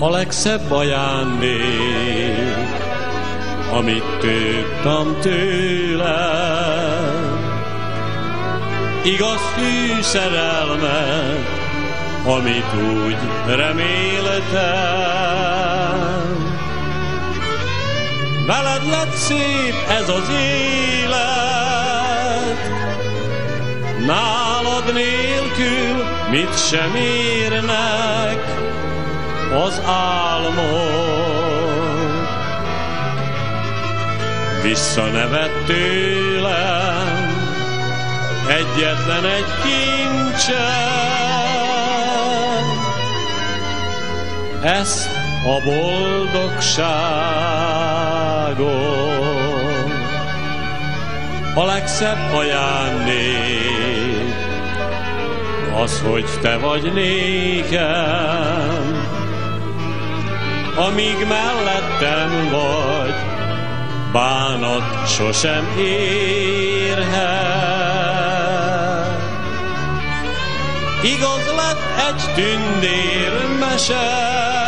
A legszebb ajándék, amit tudtam tőled, igaz hű szerelmet, amit úgy reméltem. Veled lett szép ez az élet, nálad nélkül mit sem érnek az álmok. Visszanevett tőlem egyetlen egy kincset, ezt a boldogságot. A legszebb ajándék az, hogy te vagy nékem, amíg mellettem vagy, bánat sosem érhet. Igaz lett egy tündérmese,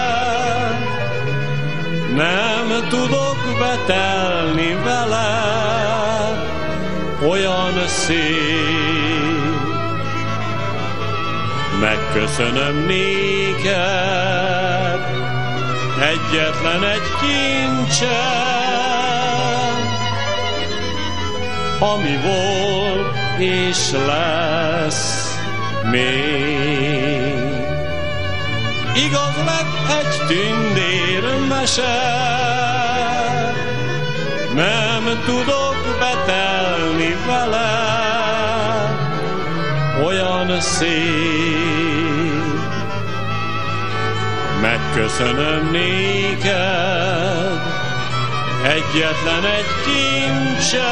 nem tudok betelni vele, olyan szép. Megköszönöm néked egyetlen egy kincset, ami volt és lesz még. Igaz lett egy tündérmese, nem tudok betelni vele, olyan szép. Megköszönöm néked egyetlen egy kincset,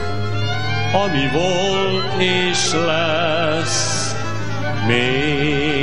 ami volt és lesz még.